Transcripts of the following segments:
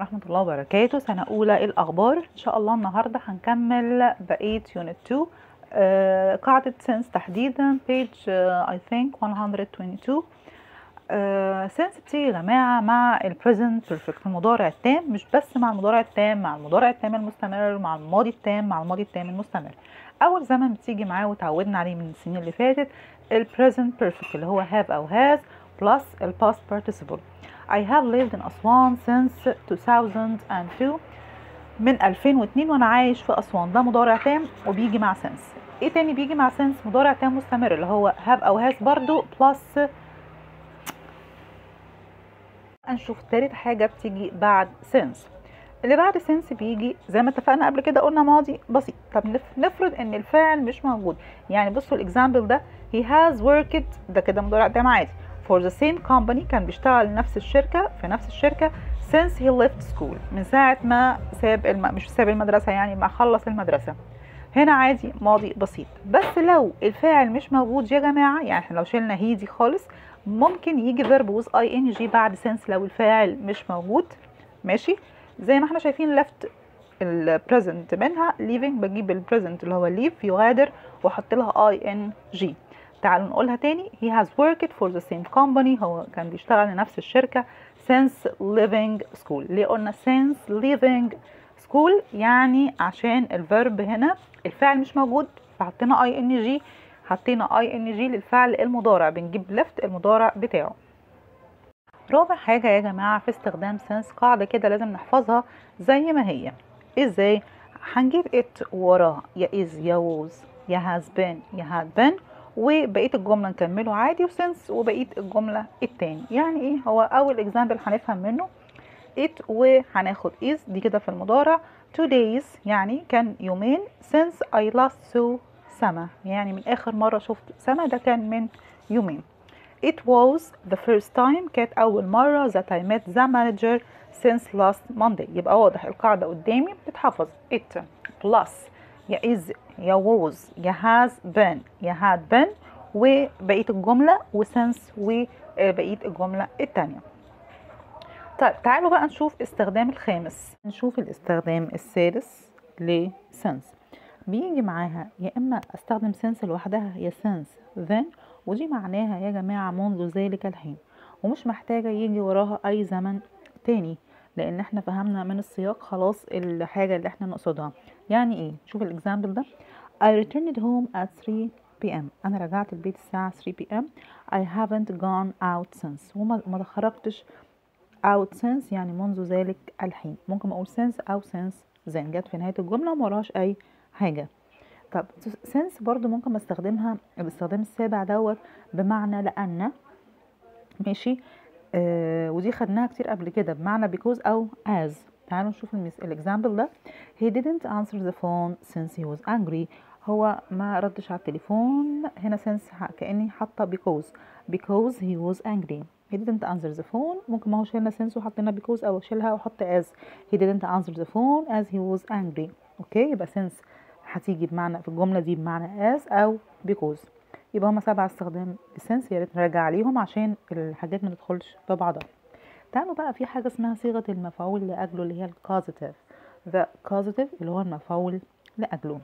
ورحمة الله وبركاته. سنة أولى. إيه الأخبار؟ إن شاء الله النهاردة هنكمل بقية يونت 2. قاعدة since تحديدا page I think 122. since بتيجي يا جماعة مع ال present perfect المضارع التام، مش بس مع المضارع التام، مع المضارع التام المستمر، مع الماضي التام، مع الماضي التام المستمر. أول زمن بتيجي معاه وتعودنا عليه من السنين اللي فاتت ال present perfect اللي هو have أو has plus ال past participle. I have lived in أسوان since 2002. من 2002 وانا عايش في أسوان. ده مضارع تام وبيجي مع since. ايه تاني بيجي مع since؟ مضارع تام مستمر اللي هو have او has برضو plus. نشوف تالت حاجة بتيجي بعد since. اللي بعد since بيجي زي ما اتفقنا قبل كده، قلنا ماضي بسيط. طب نفرض ان الفاعل مش موجود. يعني بصوا الاكزامبل ده he has worked، ده كده مضارع تام عادي. for the same company، كان بيشتغل نفس الشركة في نفس الشركة since he left school، من ساعة ما ساب مش ساب المدرسة، يعني ما خلص المدرسة. هنا عادي ماضي بسيط. بس لو الفاعل مش موجود يا جماعة، يعني احنا لو شلنا he دي خالص، ممكن يجي verb with ing بعد since لو الفاعل مش موجود. ماشي، زي ما احنا شايفين left البريزنت منها leaving، بجيب البريزنت اللي هو leave يغادر واحط لها ing. تعالوا نقولها تاني. he has worked for the same company، هو كان بيشتغل لنفس الشركة since leaving school. ليه قلنا since leaving school؟ يعني عشان الفيرب هنا الفعل مش موجود فحطينا ing، حطينا ing للفعل المضارع، بنجيب left المضارع بتاعه. رابع حاجة يا جماعة في استخدام since، قاعدة كده لازم نحفظها زي ما هي. ازاي؟ هنجيب it وراها يا is يا was يا has been يا had been، وبقية الجملة نكمله عادي وsince وبقية الجملة التاني. يعني ايه؟ هو اول اكزامبل هنفهم منه it وهناخد is دي كده في المضارع. 2 days يعني كان يومين. since I last saw سما، يعني من اخر مرة شفت سما ده كان من يومين. It was the first time، كانت أول مرة that I met the manager since last Monday. يبقى واضح القاعدة قدامي بتتحفظ it plus يا is يا was يا has been يا had been وبقية الجملة وsince وبقية الجملة التانية. طيب تعالوا بقى نشوف استخدام الخامس. نشوف الاستخدام السادس ل since. بيجي معاها يا اما استخدم since لوحدها يا since then، ودي معناها يا جماعة منذ ذلك الحين، ومش محتاجة يجي وراها اي زمن تاني، لان احنا فهمنا من السياق خلاص الحاجة اللي احنا نقصدها. يعني ايه؟ شوف الاكزامبل ده. I returned home at 3 p.m. انا رجعت البيت الساعة 3 p.m. I haven't gone out since، وما خرجتش out since يعني منذ ذلك الحين. ممكن اقول since او since then، جت في نهاية الجملة وما وراهاش اي حاجة. طب since برضو ممكن استخدمها باستخدام السابع دوت بمعنى لأن. ماشي، ودي خدناها كتير قبل كده بمعنى because او as. تعالوا نشوف الاكزامبل ده. he didn't answer the phone since he was angry، هو ما ردش على التليفون. هنا since كأني حاطة because he was angry. he didn't answer the phone، ممكن ما هو شيلنا since وحطينا because او شيلها وحط as. he didn't answer the phone as he was angry. اوكي، يبقى since هتيجي بمعنى في الجملة دي بمعنى as او because. يبقى هما 7 استخدام السنس، يا ريت نراجع عليهم عشان الحاجات ما تدخلش في بعضها. تعالوا بقى في حاجة اسمها صيغة المفعول لأجله اللي هي الكوزيتيف. the causative اللي هو المفعول لأجله.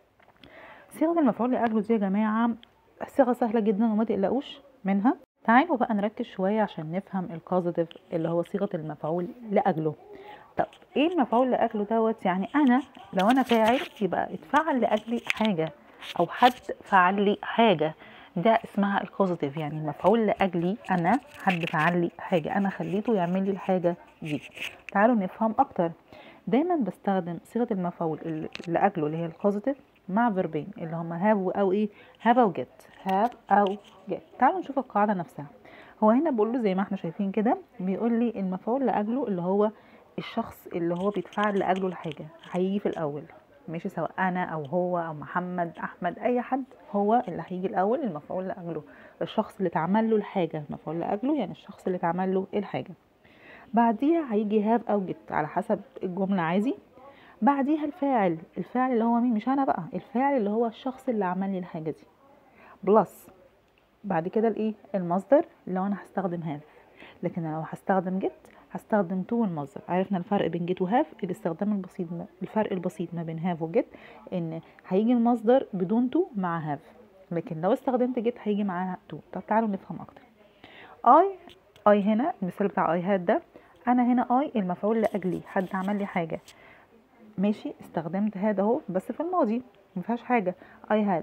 صيغة المفعول لأجله دي يا جماعة صيغة سهلة جدا وما تقلقوش منها. تعالوا بقى نركز شوية عشان نفهم الكوزيتيف اللي هو صيغة المفعول لأجله. طب ايه المفعول لأجله دوت؟ يعني انا لو انا فاعل يبقى اتفعل لأجلي حاجة او حد فعل لي حاجة، ده اسمها الكوزيتيف. يعني المفعول لأجلي انا، حد فعل لي حاجة انا خليته يعمل لي الحاجة دي. تعالوا نفهم اكتر. دايما بستخدم صيغة المفعول لأجله اللي هي الكوزيتيف مع فيربين اللي هما have او ايه، have او get. have او get. تعالوا نشوف القاعدة نفسها. هو هنا بقول له زي ما احنا شايفين كده، بيقول لي المفعول لأجله اللي هو الشخص اللي هو بيتفعل لأجله الحاجة هيجي في الأول. ماشي، سواء أنا أو هو أو محمد أحمد أي حد، هو اللي هيجي الأول المفعول لأجله. الشخص اللي اتعمل له الحاجة المفعول لأجله يعني الشخص اللي اتعمل له الحاجة. بعديها هيجي هاف أو جت على حسب الجملة عادي. بعديها الفاعل اللي هو مين؟ مش أنا بقى، الفاعل اللي هو الشخص اللي عمل لي الحاجة دي بلس. بعد كده الايه؟ المصدر اللي هو انا هستخدم هاف. لكن لو هستخدم جيت هستخدم تو المصدر. عرفنا الفرق بين جيت وهاف. الاستخدام البسيط، الفرق البسيط ما بين هاف وجيت ان هيجي المصدر بدون تو مع هاف، لكن لو استخدمت جيت هيجي معاها تو. طب تعالوا نفهم اكتر. اي هنا المثال بتاع اي هاد ده، انا هنا اي المفعول لاجلي، حد عمل لي حاجه، ماشي، استخدمت هاد اهو بس في الماضي مفيهاش حاجه. اي هاد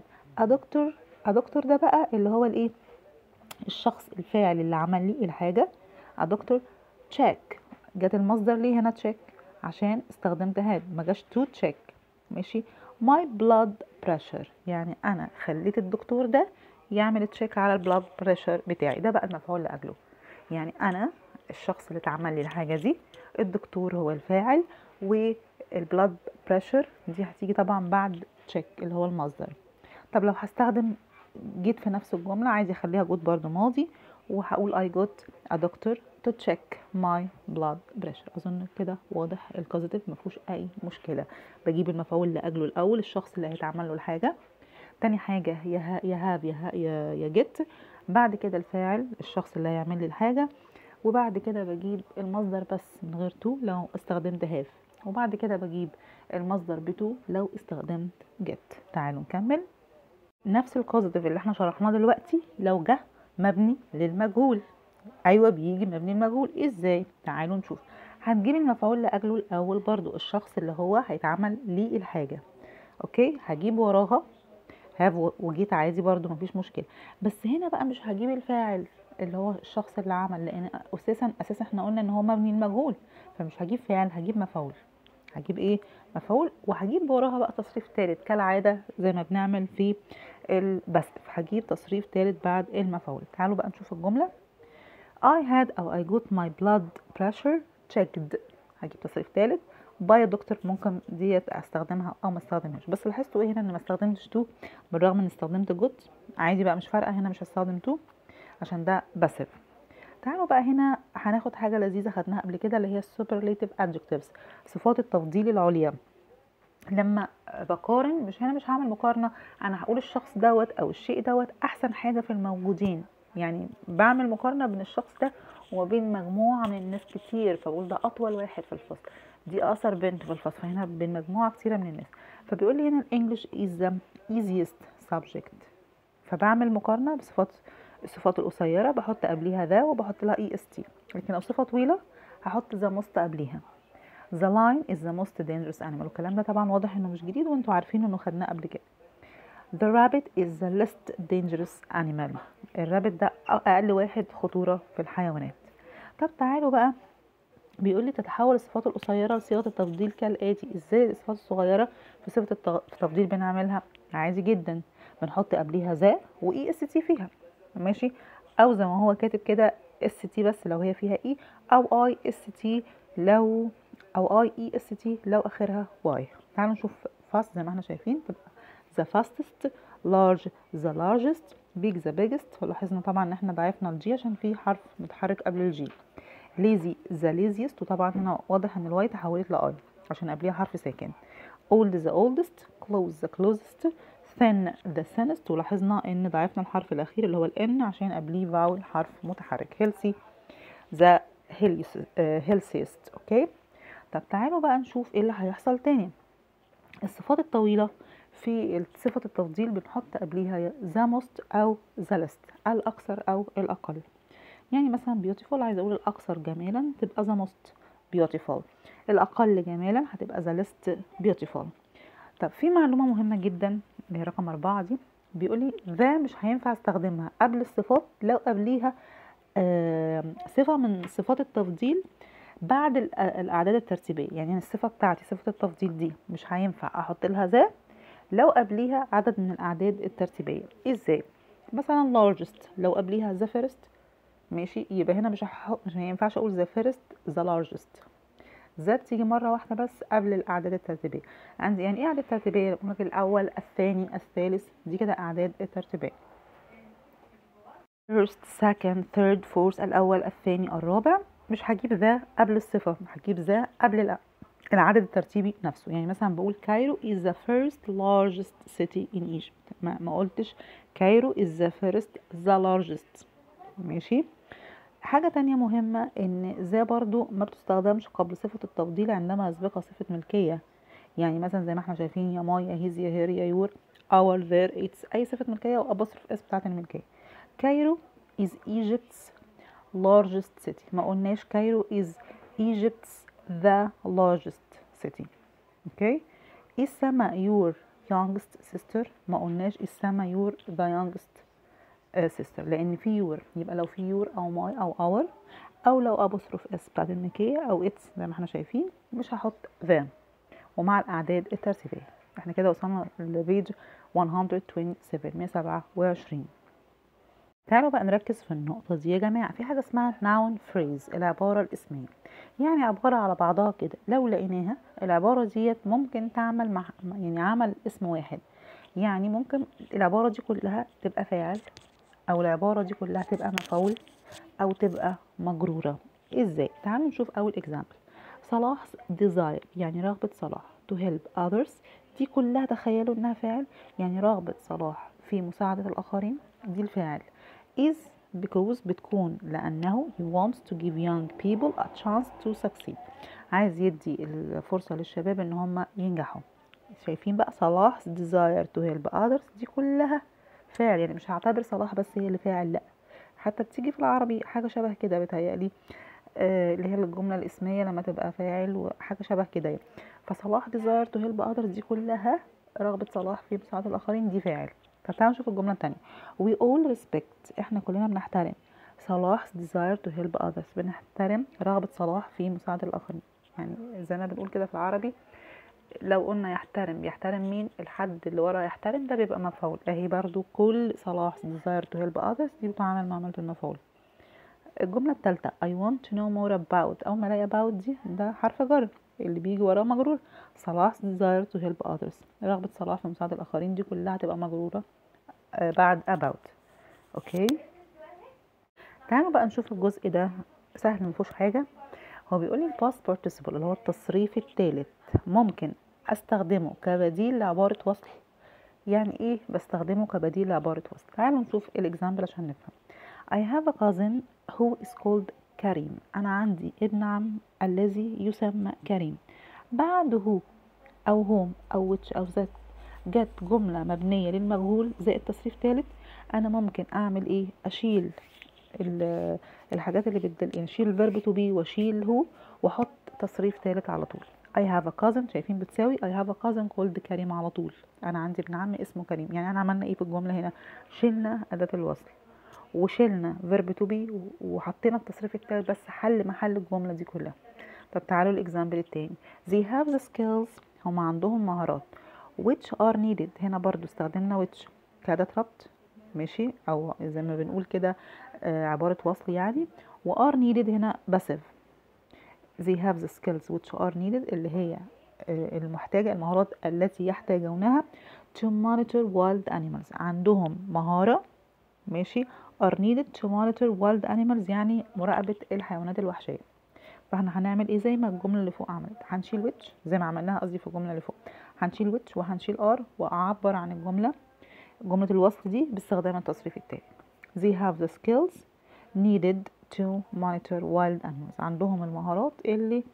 ا دكتور ده بقى اللي هو الايه، الشخص الفاعل اللي عمل لي الحاجه. ا دكتور تشيك، جت المصدر ليه هنا تشيك عشان استخدمت هاد، ما جاش تو تشيك، ماشي. ماي بلاد بريشر، يعني انا خليت الدكتور ده يعمل تشيك على البلاد بريشر بتاعي، ده بقى المفعول لاجله. يعني انا الشخص اللي اتعمل لي الحاجه دي، الدكتور هو الفاعل، والبلاد بريشر دي هتيجي طبعا بعد تشيك اللي هو المصدر. طب لو هستخدم جيت في نفس الجمله، عايز اخليها جوت برضو ماضي، وهقول I got a doctor to check my blood pressure. اظن كده واضح الكوزيتيف مفيهوش اي مشكله. بجيب المفعول لاجله الاول، الشخص اللي هيتعمل له الحاجه. تاني حاجه يا هاف يا جيت، بعد كده الفاعل الشخص اللي هيعمل لي الحاجه، وبعد كده بجيب المصدر بس من غير تو لو استخدمت هاف، وبعد كده بجيب المصدر بتو لو استخدمت جيت. تعالوا نكمل. نفس الكوزيتيف اللي احنا شرحناه دلوقتي لو جه مبني للمجهول. ايوه بيجي مبني للمجهول ازاي؟ تعالوا نشوف. هنجيب المفعول لاجله الاول، برضو الشخص اللي هو هيتعمل ليه الحاجه. اوكي، هجيب وراها هاف وجيت عادي برضو مفيش مشكله، بس هنا بقى مش هجيب الفاعل اللي هو الشخص اللي عمل، لان اساسا احنا قلنا ان هو مبني للمجهول، فمش هجيب فاعل، هجيب مفعول. هجيب ايه؟ مفعول، وهجيب وراها بقى تصريف ثالث كالعاده زي ما بنعمل في بس هجيب تصريف ثالث بعد المفعول. تعالوا بقى نشوف الجمله. I had أو I got my blood pressure checked. هجيب تصريف ثالث باي دكتور، ممكن ديت استخدمها او ما استخدمهاش، بس لاحظتوا ايه هنا ان ما استخدمتش تو بالرغم ان استخدمت جوت. عادي بقى مش فارقه، هنا مش هستخدم تو عشان ده باسيف. تعالوا بقى هنا هناخد حاجه لذيذه خدناها قبل كده اللي هي السوبرليتيف ادجكتيفز، صفات التفضيل العليا. لما بقارن، مش هنا مش هعمل مقارنه، انا هقول الشخص دوت او الشيء دوت احسن حاجه في الموجودين، يعني بعمل مقارنه بين الشخص ده وبين مجموعه من الناس كتير، فبقول ده اطول واحد في الفصل، دي اقصر بنت في الفصل، فهنا بين مجموعه كتيره من الناس. فبيقول لي هنا الانجليش is the easiest subject، فبعمل مقارنه بصفات الصفات القصيره بحط قبليها ذا وبحط لها est، لكن لو صفه طويله هحط the most قبليها. The lion is the most dangerous animal، والكلام ده طبعا واضح انه مش جديد وانتوا عارفين انه خدناه قبل كده. The rabbit is the least dangerous animal، الرابت ده اقل واحد خطورة في الحيوانات. طب تعالوا بقى، بيقول لي تتحول الصفات القصيرة لصيغة التفضيل كالآتي. ازاي الصفات الصغيرة في صيغة التفضيل بنعملها؟ عادي جدا، بنحط قبليها ذا واي اس تي فيها، ماشي، او زي ما هو كاتب كده اس تي بس لو هي فيها اي، او اي اس تي لو، او اي اي اس تي لو اخرها واي. تعالوا نشوف فاست زي ما احنا شايفين تبقى the fastest، large the largest، big the biggest، ولاحظنا طبعا ان احنا ضعفنا الجي عشان في حرف متحرك قبل الجي. lazy the laziest، وطبعا هنا واضح ان الواي تحولت لاي عشان قبليها حرف ساكن. old the oldest، close the closest، thin the thinnest، ولاحظنا ان ضعفنا الحرف الاخير اللي هو الان عشان قبليه فاول حرف متحرك. healthy the healthiest. اوكي، طب تعالوا بقى نشوف ايه اللي هيحصل تاني. الصفات الطويلة في صفة التفضيل بنحط قبليها the most أو the least، الأكثر أو الأقل. يعني مثلا beautiful عايزة أقول الأكثر جمالا تبقى the most beautiful، الأقل جمالا هتبقى the least beautiful. طب في معلومة مهمة جدا اللي هي رقم 4 دي، بيقولي ذا مش هينفع استخدمها قبل الصفات لو قبليها صفة من صفات التفضيل بعد الأعداد الترتيبية. يعني الصفة بتاعتي صفة التفضيل دي مش هينفع أحط لها ذا لو قبليها عدد من الأعداد الترتيبية. إزاي؟ مثلا largest لو قبليها the first، ماشي، يبقى هنا مش هينفعش أقول the first the largest، ذا بتيجي مرة واحدة بس قبل الأعداد الترتيبية. عندي يعني إيه أعداد ترتيبية؟ الأول الثاني الثالث، دي كده أعداد الترتيبية. first second third fourth، الأول الثاني الرابع. مش هجيب ذا قبل الصفة، هجيب ذا قبل العدد الترتيبي نفسه. يعني مثلا بقول كايرو is the first largest city in Egypt، ما قلتش كايرو is the first the largest، ماشي. حاجة تانية مهمة ان ذا برضو ما بتستخدمش قبل صفة التفضيل عندما يسبقها صفة ملكية. يعني مثلا زي ما احنا شايفين يا ماي يا هيز يا هير يا يور اور ذير اتس، اي صفة ملكية وابوستروف اس بتاعت الملكية. كايرو is Egypt's largest city، ما قلناش كايرو is Egypt's the largest city. اوكي. is سما your youngest sister، ما قلناش is سما your the youngest sister، لان في يور، يبقى لو في يور او ماي او اور، او لو ابوستروف اس بتاعت الملكية او اتس زي ما احنا شايفين مش هحط ذا. ومع الاعداد الترتيبية. احنا كده وصلنا لبيج 127. تعالوا بقى نركز في النقطة دي يا جماعة. في حاجة اسمها noun phrase، العبارة الاسمية، يعني عبارة على بعضها كده لو لقيناها العبارة ديت ممكن تعمل مع يعني عمل اسم واحد. يعني ممكن العبارة دي كلها تبقى فاعل، او العبارة دي كلها تبقى مفعول، او تبقى مجرورة. ازاي؟ تعالوا نشوف اول example. صلاح's desire، يعني رغبة صلاح to help others، دي كلها تخيلوا انها فاعل، يعني رغبة صلاح في مساعدة الاخرين دي الفاعل. is because بتكون لانه he wants to give young people a chance to succeed، عايز يدي الفرصة للشباب ان هم ينجحوا. شايفين بقى صلاح's desire to help others دي كلها فاعل، يعني مش هعتبر صلاح بس هي اللي فاعل، لا، حتى بتيجي في العربي حاجة شبه كده بتهيألي، اللي هي الجملة الاسمية لما تبقى فاعل وحاجة شبه كده يعني. فصلاح desire to help others دي كلها رغبة صلاح في مساعدة الآخرين دي فاعل. طب تعالوا نشوف الجملة التانية. we all respect، احنا كلنا بنحترم صلاح's desire to help others، بنحترم رغبة صلاح في مساعدة الآخرين. يعني زي ما بنقول كده في العربي، لو قلنا يحترم، يحترم مين؟ الحد اللي ورا يحترم ده بيبقى مفعول. اهي برضو كل صلاح desire to help others دي بتعامل معاملة المفعول. الجملة الثالثة I want to know more about، أول ما ألاقي about دي ده حرف جر اللي بيجي وراه مجرور. صلاح desire to help others، رغبة صلاح في مساعدة الآخرين دي كلها هتبقى مجرورة بعد about. أوكي. تعالوا بقى نشوف الجزء ده سهل مفيهوش حاجة. هو بيقول لي الباست participle اللي هو التصريف الثالث ممكن استخدمه كبديل لعبارة وصل. يعني ايه بستخدمه كبديل لعبارة وصل؟ تعالوا نشوف الاكزامبل عشان نفهم. I have a cousin who is called كريم، انا عندي ابن عم الذي يسمى كريم. بعد هو او whom او which او that جت جملة مبنية للمجهول زائد تصريف ثالث، انا ممكن اعمل ايه؟ اشيل الحاجات اللي يعني اشيل الفيرب تو بي واشيل هو واحط تصريف ثالث على طول. I have a cousin، شايفين بتساوي I have a cousin called كريم على طول، انا عندي ابن عم اسمه كريم. يعني انا عملنا ايه في الجمله هنا؟ شلنا اداه الوصل وشلنا فيرب تو بي وحطينا التصريف الثالث بس حل محل الجمله دي كلها. طب تعالوا الاكزامبل التاني. they have the skills، هم عندهم مهارات which are needed، هنا برضو استخدمنا which كأداة ربط، ماشي، او زي ما بنقول كده عبارة وصل يعني. و are needed هنا passive. they have the skills which are needed اللي هي المحتاجة، المهارات التي يحتاجونها to monitor wild animals، عندهم مهارة، ماشي، are needed to monitor wild animals يعني مراقبة الحيوانات الوحشية. فاحنا هنعمل ايه زي ما الجملة اللي فوق عملت؟ هنشيل which زي ما عملناها، قصدي في الجملة اللي فوق هنشيل which وهنشيل are واعبر عن جملة الوصف دي باستخدام التصريف التالي. they have the skills needed to monitor wild animals، عندهم المهارات اللي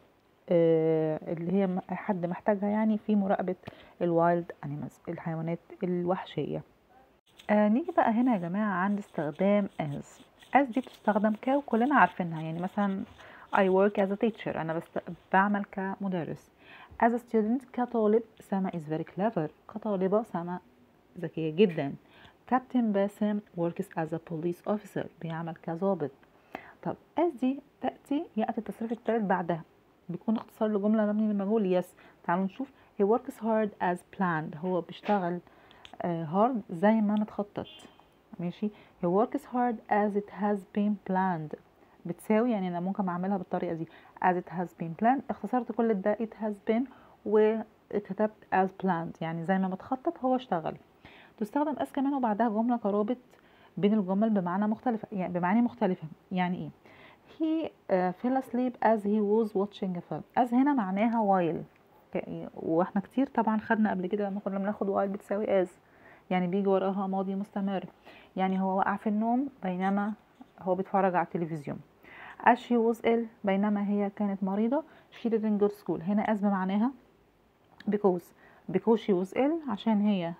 هي حد محتاجها يعني في مراقبة الوايلد animals، الحيوانات الوحشية. نيجي بقى هنا يا جماعة عند استخدام as دي بتستخدم وكلنا عارفينها. يعني مثلا I work as a teacher، أنا بعمل كمدرس. as a student كطالب سما is very clever، كطالبة سما ذكية جدا. كابتن باسم works as a police officer، بيعمل كظابط. طب as دي يأتي التصريف الثالث بعدها، بيكون اختصار لجملة مبني للمجهول. يس. تعالوا نشوف. he works hard as planned، هو بيشتغل hard زي ما متخطط، ماشي. he works hard as it has been planned بتساوي، يعني انا ممكن اعملها بالطريقة دي as it has been planned، اختصرت كل ده it has been وكتبت as planned يعني زي ما متخطط هو اشتغل. تستخدم as كمان وبعدها جملة كرابط بين الجمل بمعنى مختلفة، يعني بمعاني مختلفة. يعني ايه؟ he fell asleep as he was watching a film. as هنا معناها while، واحنا كتير طبعا خدنا قبل كده لما كنا بناخد while بتساوي as، يعني بيجي وراها ماضي مستمر، يعني هو وقع في النوم بينما هو بيتفرج على التلفزيون. as she was ill بينما هي كانت مريضة. she didn't go to school. هنا as بمعناها because she was ill عشان هي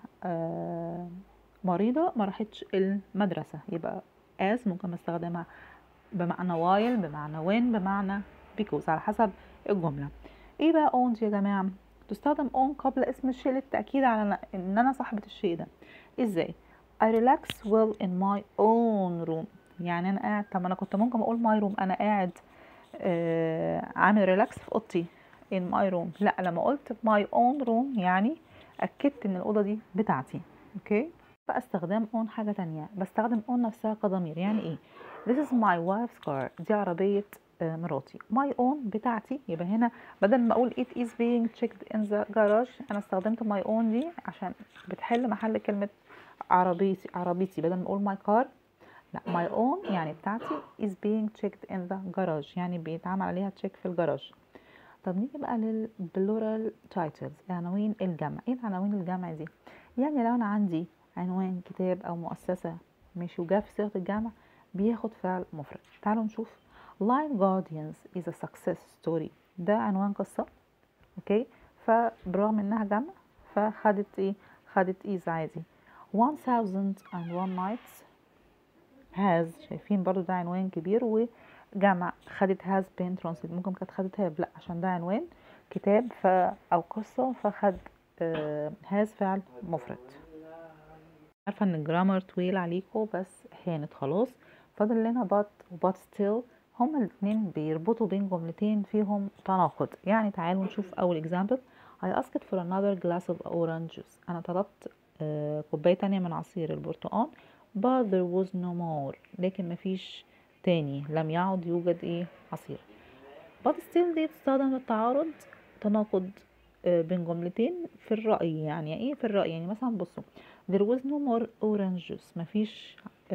مريضة ما راحتش المدرسة. يبقى as ممكن استخدمها بمعنى while بمعنى when بمعنى because على حسب الجملة. ايه بقى own دي يا جماعة؟ تستخدم own قبل اسم الشيء للتأكيد على ان انا صاحبة الشيء ده. ازاي؟ I relax well in my own room. يعني انا قاعد، طب انا كنت ممكن اقول my room، انا قاعد عامل ريلاكس في اوضتي in my room. لا، لما قلت my own room يعني اكدت ان الاوضه دي بتاعتي. اوكي. فاستخدام own حاجه تانية، بستخدم own نفسها كضمير. يعني ايه؟ this is my wife's car. دي عربيه مراتي. my own بتاعتي. يبقى هنا بدل ما اقول it is being checked in the garage انا استخدمت my own دي عشان بتحل محل كلمه عربيتي. بدل ما اقول my car لا، my own يعني بتاعتي is being checked in the garage يعني بيتعمل عليها تشيك في الجراج. طب نيجي بقى للبلورال تايتلز، عناوين الجمع. ايه العناوين الجمع دي؟ يعني لو انا عندي عنوان كتاب او مؤسسة ماشي وجا في صيغة الجمع بياخد فعل مفرد. تعالوا نشوف. Line Guardians is a success story. ده عنوان قصة. اوكي. فبرغم انها جمع فخدت ايه؟ خدت is عادي. 1001 nights has، شايفين برضو ده عنوان كبير وجمع. خدت has been translated. ممكن كانت خدت have، لا عشان ده عنوان كتاب او قصة فخد has فعل مفرد. عارفة ان الجرامر طويل عليكم بس هانت خلاص. فاضل لنا but و but still، هما الاتنين بيربطوا بين جملتين فيهم تناقض. يعني تعالوا نشوف اول example. I asked for another glass of orange juice. انا طلبت كوباية تانية من عصير البرتقال. but there was no more. لكن مفيش تاني، لم يعد يوجد ايه؟ عصير. but still دي تستخدم للتعارض، تناقض بين جملتين في الرأي. يعني ايه في الرأي؟ يعني مثلا بصوا there was no more orange juice، مفيش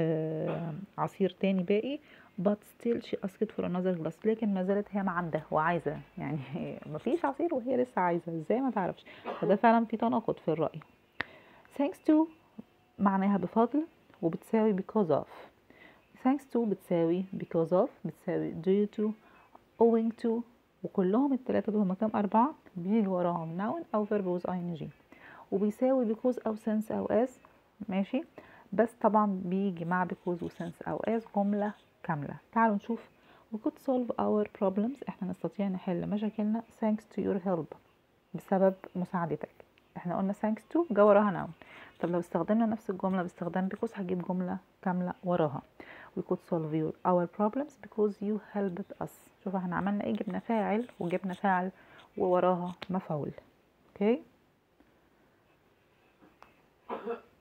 عصير تاني باقي. but still she asked for another glass، لكن ما زالت هي عندها وعايزة. يعني مفيش عصير وهي لسه عايزة، ازاي ما تعرفش؟ فده فعلا في تناقض في الرأي. thanks to معناها بفضل وبتساوي because of. thanks to بتساوي because of بتساوي due to owing to، وكلهم التلاتة دول هما كام؟ 4 بيجي وراهم noun أو verb with ing، وبيساوي because أو since أو as. ماشي. بس طبعا بيجي مع because و since أو as جملة كاملة. تعالوا نشوف. we could solve our problems، احنا نستطيع نحل مشاكلنا thanks to your help، بسبب مساعدتك. احنا قلنا thanks to جا وراها noun. طب لو استخدمنا نفس الجملة باستخدام because هجيب جملة كاملة وراها. we could solve our problems because you helped us. شوف احنا عملنا ايه؟ جبنا فاعل وجبنا فاعل ووراها مفعول. اوكي.